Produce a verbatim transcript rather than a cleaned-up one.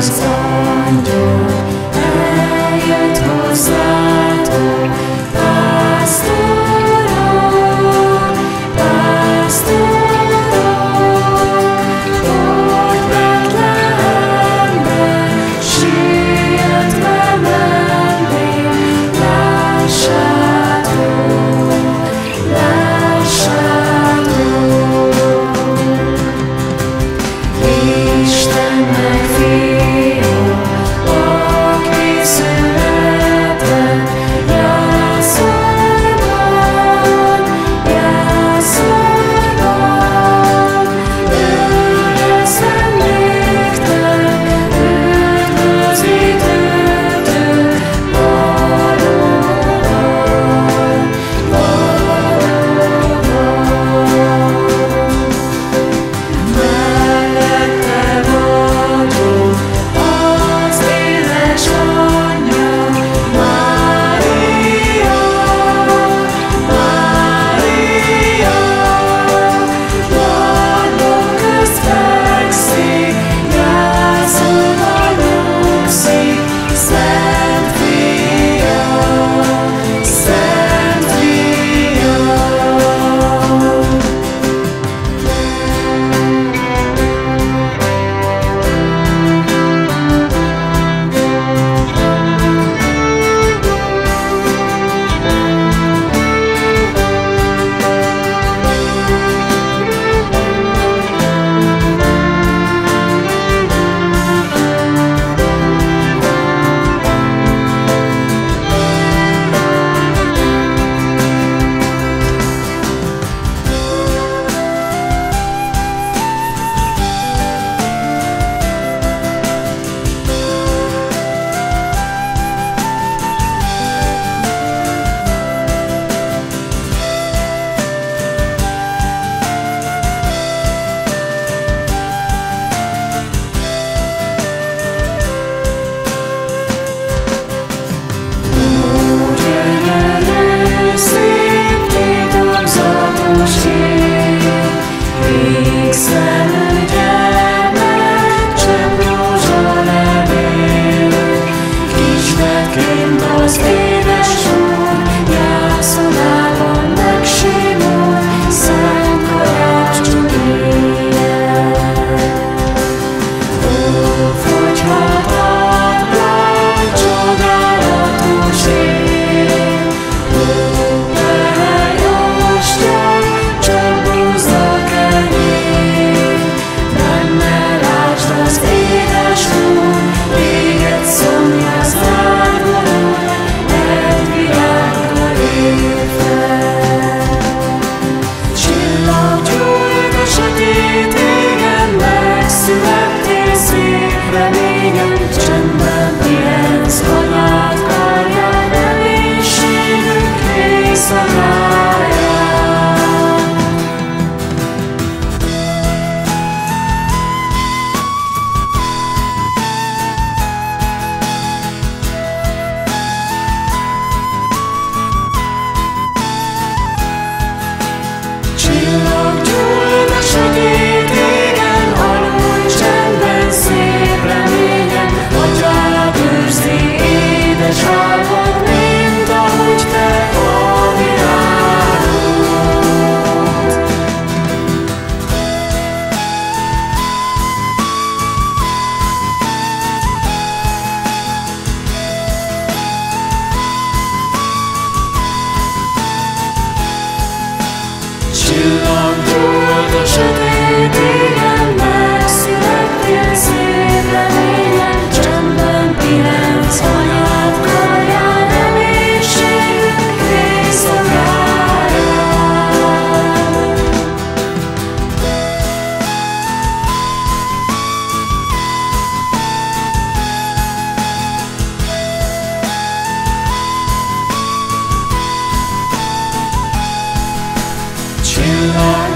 az angyal, eljött hozzátok, pásztorok, pásztorok, ott Betlehemben, sietve menni, lássátok, lássátok. Istennek fia, aki született, jászolban, jászolban. Ő lesz vendégtek, üdvözítőtök, valóban, valóban. Mellette vagyok, az édes anyja, Mária, Mária. Pallók közt fekszik, gyászolva nyugszik, Szent Fia, Szent Fia. Gyönyörű, szép, titokzatos ég, ékszelő gyermek, csepp rózsalevél. Kismetként az édes Úr, jászolában megsimul, szent karácsony éjjel. Ó, fogyhatatlan, csodálatos ég, ó, mely ostya, csak búzza kenyér. Benne lásd az édes Úr, téged szomjász lángoló, egy világgal ér fel. Csillag gyújt a sötét égen, megszülettél szép reményen, csendben pihensz anyád karján, reménységünk éjszakáján. Csillag gyújt a sötét égen, aludj csendben szép reményen, atyád őrzi édes álmod, mint ahogy te a világot. Csillag gyújt a sötét égen, megszülettél szép reményen, csendben pihensz anyád karján, reménységünk éjszakáján. Csillag